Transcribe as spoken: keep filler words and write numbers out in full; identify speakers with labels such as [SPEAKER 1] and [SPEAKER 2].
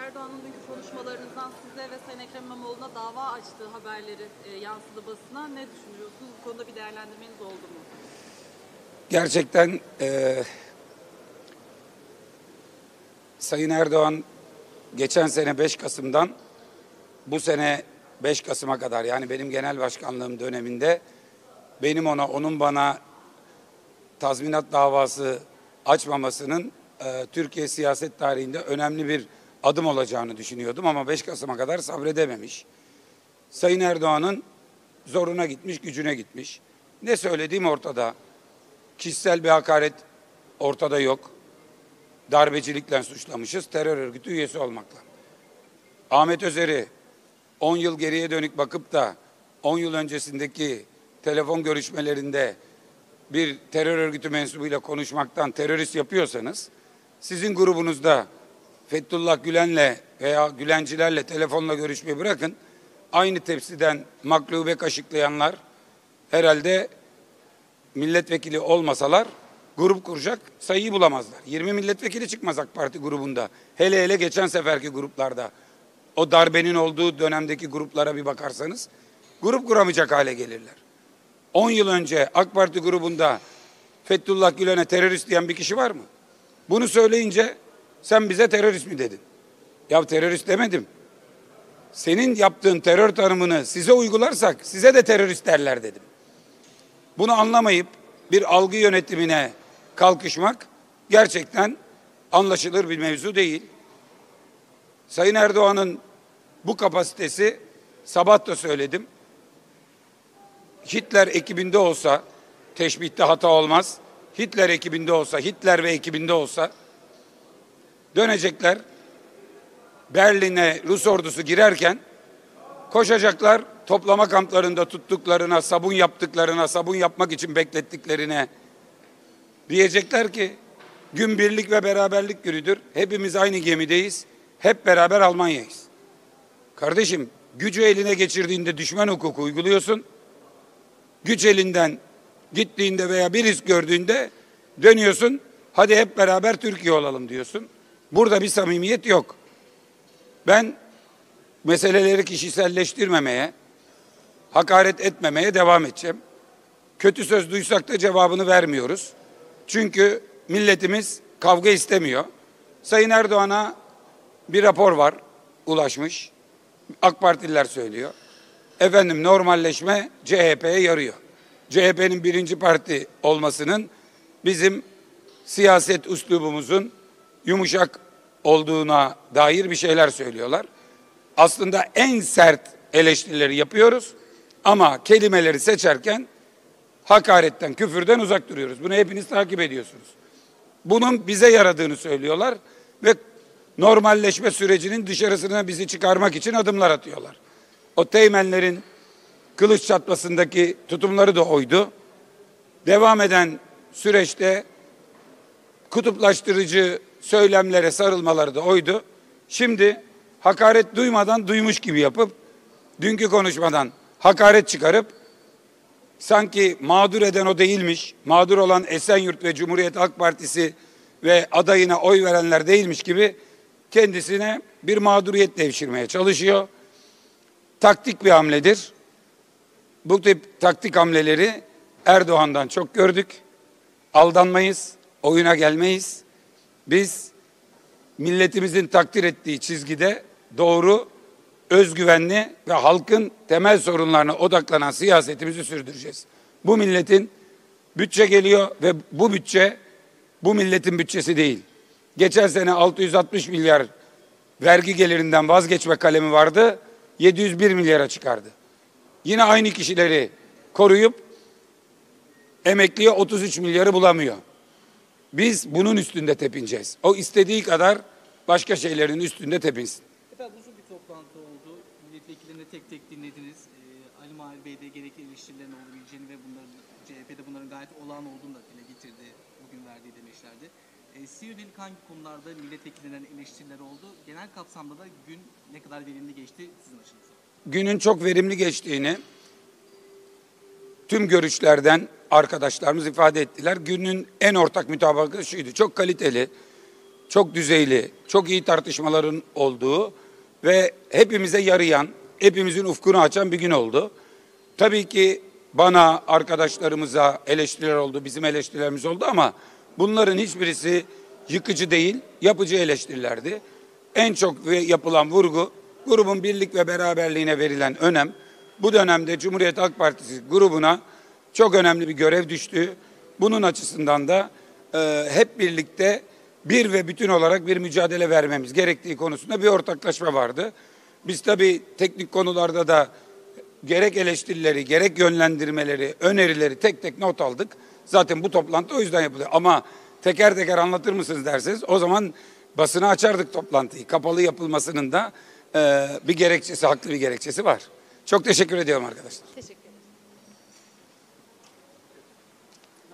[SPEAKER 1] Erdoğan'ın dünkü konuşmalarınızdan size ve Sayın Ekrem İmamoğlu'na dava açtığı haberleri e, yansıdı basına. Ne düşünüyorsunuz? Bu konuda bir değerlendirmeniz oldu mu?
[SPEAKER 2] Gerçekten e, Sayın Erdoğan geçen sene beş Kasım'dan bu sene beş Kasım'a kadar, yani benim genel başkanlığım döneminde benim ona, onun bana tazminat davası açmamasının e, Türkiye siyaset tarihinde önemli bir adım olacağını düşünüyordum ama beş Kasım'a kadar sabredememiş. Sayın Erdoğan'ın zoruna gitmiş, gücüne gitmiş. Ne söylediğim ortada. Kişisel bir hakaret ortada yok. Darbecilikle suçlamışız, terör örgütü üyesi olmakla. Ahmet Özer'i on yıl geriye dönük bakıp da on yıl öncesindeki telefon görüşmelerinde bir terör örgütü mensubuyla konuşmaktan terörist yapıyorsanız, sizin grubunuzda Fethullah Gülen'le veya Gülencilerle telefonla görüşmeyi bırakın, aynı tepsiden maklube kaşıklayanlar herhalde milletvekili olmasalar grup kuracak sayıyı bulamazlar. yirmi milletvekili çıkmaz AK Parti grubunda. Hele hele geçen seferki gruplarda, o darbenin olduğu dönemdeki gruplara bir bakarsanız grup kuramayacak hale gelirler. on yıl önce AK Parti grubunda Fethullah Gülen'e terörist diyen bir kişi var mı? Bunu söyleyince sen bize terörist mi dedin? Ya terörist demedim. Senin yaptığın terör tanımını size uygularsak size de terörist derler dedim. Bunu anlamayıp bir algı yönetimine kalkışmak gerçekten anlaşılır bir mevzu değil. Sayın Erdoğan'ın bu kapasitesi, sabah da söyledim, Hitler ekibinde olsa, teşbihte hata olmaz, Hitler ekibinde olsa, Hitler ve ekibinde olsa dönecekler, Berlin'e Rus ordusu girerken koşacaklar, toplama kamplarında tuttuklarına, sabun yaptıklarına, sabun yapmak için beklettiklerine, diyecekler ki gün birlik ve beraberlik günüdür. Hepimiz aynı gemideyiz. Hep beraber Almanya'yız. Kardeşim, gücü eline geçirdiğinde düşman hukuku uyguluyorsun. Güç elinden gittiğinde veya bir risk gördüğünde dönüyorsun. Hadi hep beraber Türkiye olalım diyorsun. Burada bir samimiyet yok. Ben meseleleri kişiselleştirmemeye, hakaret etmemeye devam edeceğim. Kötü söz duysak da cevabını vermiyoruz. Çünkü milletimiz kavga istemiyor. Sayın Erdoğan'a bir rapor var, ulaşmış. AK Partililer söylüyor. Efendim, normalleşme C H P'ye yarıyor. C H P'nin birinci parti olmasının bizim siyaset üslubumuzun yumuşak olduğuna dair bir şeyler söylüyorlar. Aslında en sert eleştirileri yapıyoruz ama kelimeleri seçerken hakaretten, küfürden uzak duruyoruz. Bunu hepiniz takip ediyorsunuz. Bunun bize yaradığını söylüyorlar ve normalleşme sürecinin dışarısına bizi çıkarmak için adımlar atıyorlar. O teğmenlerin kılıç çatmasındaki tutumları da oydu. Devam eden süreçte kutuplaştırıcı söylemlere sarılmaları da oydu. Şimdi hakaret duymadan duymuş gibi yapıp, dünkü konuşmadan hakaret çıkarıp, sanki mağdur eden o değilmiş, mağdur olan Esenyurt ve Cumhuriyet Halk Partisi ve adayına oy verenler değilmiş gibi kendisine bir mağduriyet devşirmeye çalışıyor. Taktik bir hamledir. Bu tip taktik hamleleri Erdoğan'dan çok gördük. Aldanmayız, oyuna gelmeyiz. Biz milletimizin takdir ettiği çizgide doğru, özgüvenli ve halkın temel sorunlarına odaklanan siyasetimizi sürdüreceğiz. Bu milletin bütçe geliyor ve bu bütçe bu milletin bütçesi değil. Geçen sene altı yüz altmış milyar vergi gelirinden vazgeçme kalemi vardı, yedi yüz bir milyara çıkardı. Yine aynı kişileri koruyup emekliye otuz üç milyarı bulamıyor. Biz bunun üstünde tepineceğiz. O istediği kadar başka şeylerin üstünde tepinsin.
[SPEAKER 3] Efendim, uzun bir toplantı oldu. Milletvekillerini tek tek dinlediniz. Ee, Ali Mahir Bey de gerekli eleştirilerin olabileceğini ve bunların C H P'de bunların gayet olağan olduğunu da dile getirdi bugün verdiği demeçlerde. Ee, size yönelik hangi konularda milletvekillerinden eleştiriler oldu? Genel kapsamda da gün ne kadar verimli geçti sizin açınızdan?
[SPEAKER 2] Günün çok verimli geçtiğini tüm görüşlerden arkadaşlarımız ifade ettiler. Günün en ortak mütabakatı şuydu: çok kaliteli, çok düzeyli, çok iyi tartışmaların olduğu ve hepimize yarayan, hepimizin ufkunu açan bir gün oldu. Tabii ki bana, arkadaşlarımıza eleştiriler oldu, bizim eleştirilerimiz oldu ama bunların hiçbirisi yıkıcı değil, yapıcı eleştirilerdi. En çok ve yapılan vurgu, grubun birlik ve beraberliğine verilen önem. Bu dönemde Cumhuriyet Halk Partisi grubuna çok önemli bir görev düştü. Bunun açısından da e, hep birlikte bir ve bütün olarak bir mücadele vermemiz gerektiği konusunda bir ortaklaşma vardı. Biz tabii teknik konularda da gerek eleştirileri, gerek yönlendirmeleri, önerileri tek tek not aldık. Zaten bu toplantı o yüzden yapılıyor. Ama teker teker anlatır mısınız derseniz o zaman basına açardık toplantıyı. Kapalı yapılmasının da e, bir gerekçesi, haklı bir gerekçesi var. Çok teşekkür ediyorum arkadaşlar.
[SPEAKER 1] Teşekkür